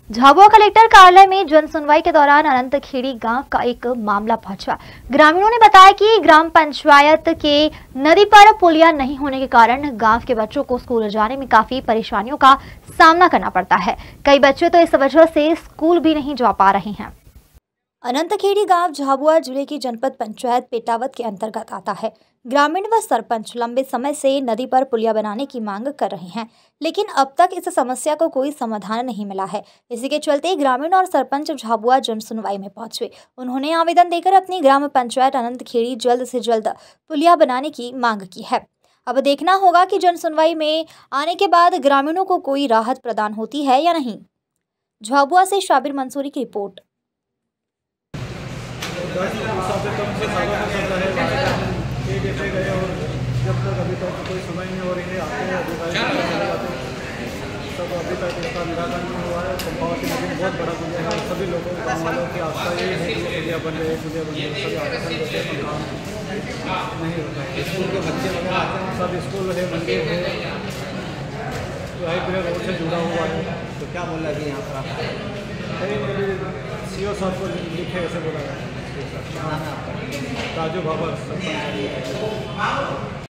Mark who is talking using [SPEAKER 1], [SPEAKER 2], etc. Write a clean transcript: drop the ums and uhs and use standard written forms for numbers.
[SPEAKER 1] Jhabua collector कार्यालय में जन सुनवाई के दौरान अनंतखेड़ी गांव का एक मामला पहुंचा। ग्रामीणों ने बताया कि ग्राम पंचायत के नदी पर पुलिया नहीं होने के कारण गांव के बच्चों को स्कूल जाने में काफी परेशानियों का सामना करना पड़ता है। कई बच्चे तो इस वजह से स्कूल भी नहीं जा पा रहे हैं। अनंतखेड़ी गांव झाबुआ जिले की जनपद पंचायत पेटावत के अंतर्गत आता है। ग्रामीण व सरपंच लंबे समय से नदी पर पुलिया बनाने की मांग कर रहे हैं, लेकिन अब तक इस समस्या को कोई समाधान नहीं मिला है। इसी के चलते ग्रामीण और सरपंच झाबुआ जन सुनवाई में पहुंचे। उन्होंने आवेदन देकर अपनी ग्राम पंचायत अनंतखेड़ी जल्द से जल्द पुलिया बनाने की मांग की है। अब देखना होगा कि जन सुनवाई में आने के बाद ग्रामीणों को कोई राहत प्रदान होती है या नहीं। झाबुआ से शाबिर मंसूरी की रिपोर्ट।
[SPEAKER 2] जैसे गए और जब तक अभी तक कोई सुनवाई नहीं हो रही है, आते हैं अधिकारी सब अभी तक इसका निराकरण नहीं हुआ है। पंपावती नदी में बहुत बड़ा पुलिया है। सभी लोगों गाँव वालों की आस्था यही है कि पुलिया बन रही है, पुलिया बन रही है। सभी आवेदन देते हैं, काम नहीं होता। स्कूल के बच्चे वगैरह आते हैं, सब स्कूल है, मंदिर है, जो है पूरे रोड से जुड़ा हुआ है।
[SPEAKER 3] तो क्या बोला कि यहाँ पर
[SPEAKER 2] CO साहब को लिखे ऐसे बोला है। राजू बाबा सरपंच।